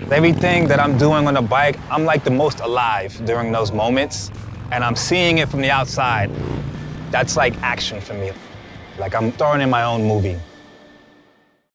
Everything that I'm doing on the bike, I'm like the most alive during those moments, and I'm seeing it from the outside. That's like action for me. Like I'm throwing in my own movie.